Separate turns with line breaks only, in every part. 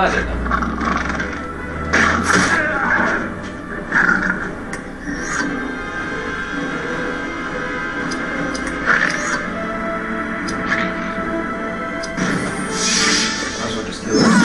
I don't know. Might as well just kill him.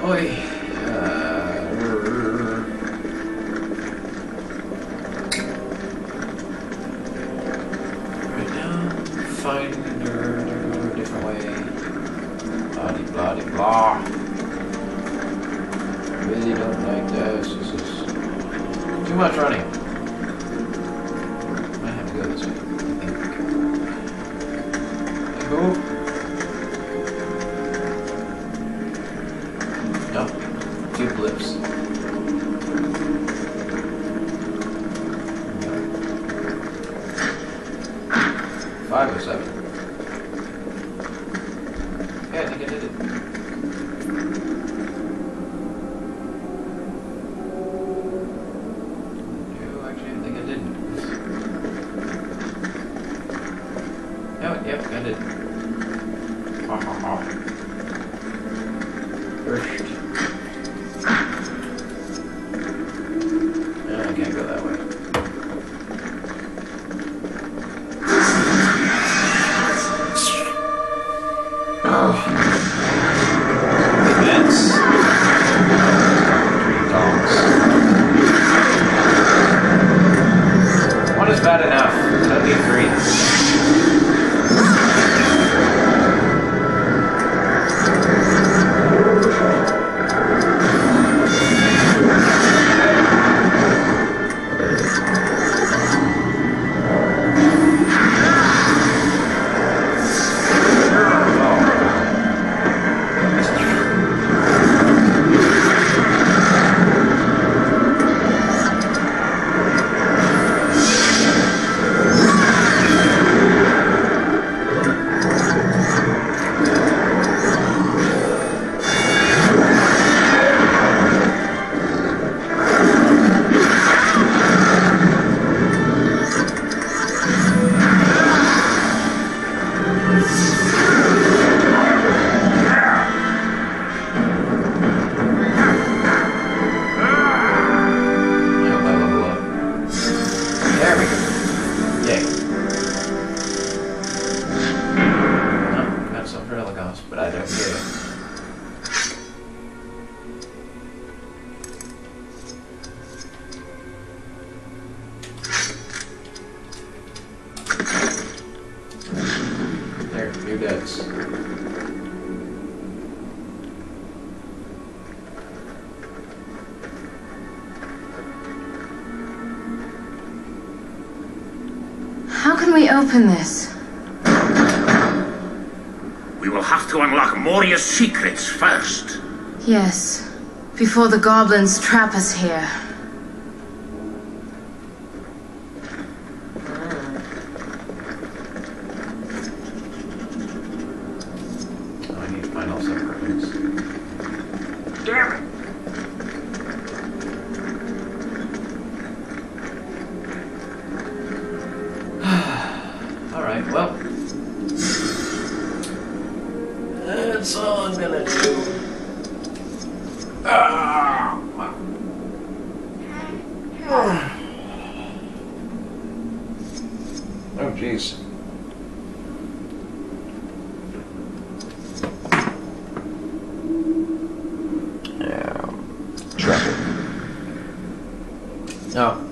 Oi. Right now, finder, different way. Blah de blah de blah. Really don't like this. This is too much running. Might have to go this way. I think. No, 2 blips. 507. Yeah, I think I did it. No, actually, I think I didn't. No, yep, I did. Ha ha ha. First. I can't go that way. Events. Dream dogs. One is bad enough. I don't need 3. But I don't get it. There, new deads.
How can we open this?
We will have to unlock Moria's secrets first.
Yes, before the goblins trap us here.
Oh, I need to find all 7 weapons.
Damn it!
Alright, well. That's all I'm gonna do. Oh, jeez. Yeah. Trouble. Oh.